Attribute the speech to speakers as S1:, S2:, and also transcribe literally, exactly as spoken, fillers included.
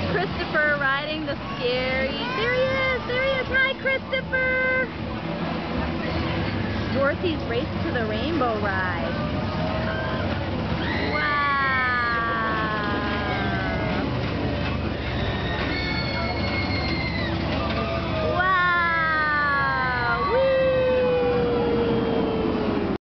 S1: Christopher riding the scary. There he is. There he is. Hi, Christopher. Dorothy's Race to the Rainbow ride.